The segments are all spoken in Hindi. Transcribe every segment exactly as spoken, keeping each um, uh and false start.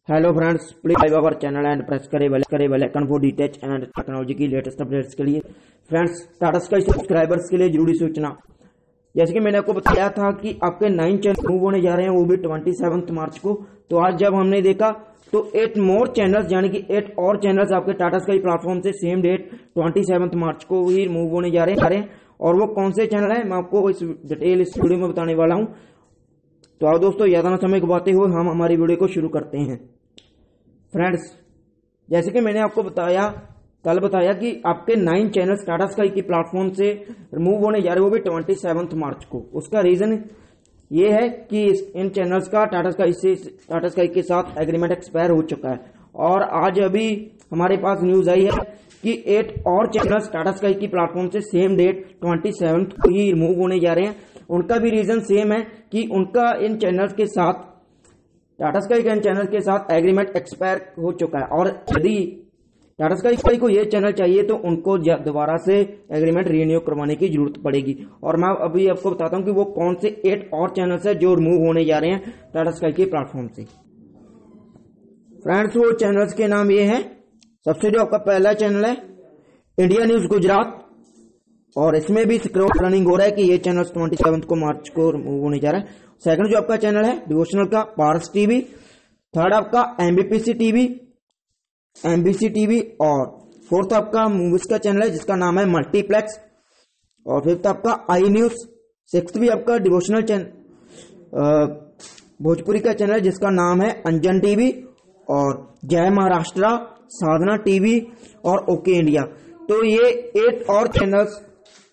Hello friends, please like our channel and press करें बेल करे bell icon for detach and technology की लेटेस्ट अपडेट्स के लिए। फ्रेंड्स, टाटा स्काई सब्सक्राइबर्स के लिए जरूरी सूचना, जैसे कि मैंने आपको बताया था कि आपके नाइन चैनल मूव होने जा रहे हैं, वो भी ट्वेंटी सेवंथ मार्च को। तो आज जब हमने देखा तो एट मोर चैनल्स यानी कि एट और चैनल्स आपके टाटा स्काई प्लेटफॉर्म से same date twenty seventh March को ही मूव होने जा रहे हैं। और वो कौन से चैनल है मैं आपको इस डिटेल इस वीडियो में बताने वाला हूं। तो आओ दोस्तों, ज्यादा ना समय गवाते हुए हम हमारी वीडियो को शुरू करते हैं। फ्रेंड्स, जैसे कि मैंने आपको बताया कल बताया कि आपके नाइन चैनल्स टाटा स्काई की प्लेटफॉर्म से रिमूव होने जा रहे हैं, वो भी ट्वेंटी सेवंथ मार्च को। उसका रीजन ये है कि इन चैनल्स का टाटा स्काई से टाटा स्काई के साथ एग्रीमेंट एक्सपायर हो चुका है। और आज अभी हमारे पास न्यूज आई है कि एट और चैनल्स टाटा स्काई की प्लेटफॉर्म से सेम डेट ट्वेंटी सेवंथ को ही रिमूव होने जा रहे हैं। उनका भी रीजन सेम है कि उनका इन चैनल्स के साथ टाटा स्काई के इन चैनल के साथ एग्रीमेंट एक्सपायर हो चुका है। और यदि टाटा स्काई को ये चैनल चाहिए तो उनको दोबारा से एग्रीमेंट रिन्यू करवाने की जरूरत पड़ेगी। और मैं अभी आपको बताता हूं कि वो कौन से एट और चैनल्स है जो रिमूव होने जा रहे हैं टाटा स्काई के प्लेटफॉर्म से। फ्रेंड्स, वो चैनल्स के नाम ये है। सबसे जो आपका पहला चैनल है इंडिया न्यूज गुजरात, और इसमें भी स्क्रॉल रनिंग हो रहा है कि ये चैनल ट्वेंटी सेवंथ को मार्च को रिमूव होने जा रहा है। सेकंड जो आपका चैनल है डिवोशनल का पारस टीवी। थर्ड आपका एमबीपीसी टीवी एमबीसी टीवी। और फोर्थ आपका मूवीज का चैनल है जिसका नाम है मल्टीप्लेक्स। और फिफ्थ आपका आई न्यूज। सिक्स्थ भी आपका डिवोशनल चैनल भोजपुरी का चैनल है जिसका नाम है अंजन टीवी। और जय महाराष्ट्र, साधना टीवी और ओके इंडिया। तो ये एट और चैनल्स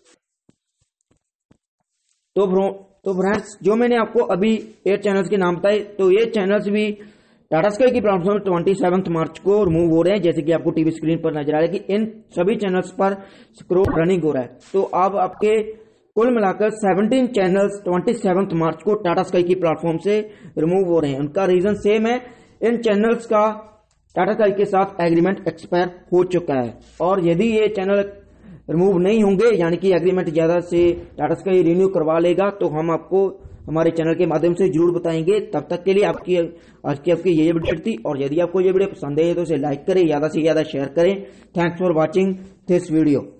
तो तो फ्रेंड्स, जो मैंने आपको अभी एट चैनल्स के नाम बताए, तो ये चैनल्स भी टाटा स्काई की प्लेटफॉर्म ट्वेंटी सेवंथ मार्च को रिमूव हो रहे हैं। जैसे कि आपको टीवी स्क्रीन पर नजर आ रहा है कि इन सभी चैनल्स पर स्क्रॉल रनिंग हो रहा है। तो अब आपके कुल मिलाकर seventeen channels twenty seventh March को टाटा स्काई की प्लेटफॉर्म से रिमूव हो रहे हैं। उनका रीजन सेम है, इन चैनल्स का टाटा स्काई के साथ एग्रीमेंट एक्सपायर हो चुका है। और यदि ये चैनल रिमूव नहीं होंगे यानी कि एग्रीमेंट ज्यादा से टाटा स्काई रिन्यू करवा लेगा तो हम आपको हमारे चैनल के माध्यम से जरूर बताएंगे। तब तक के लिए आपकी आज की आपकी ये अपडेट थी। और यदि आपको ये वीडियो पसंद है तो इसे लाइक करें, ज्यादा से ज्यादा शेयर करें। Thanks for watching this video.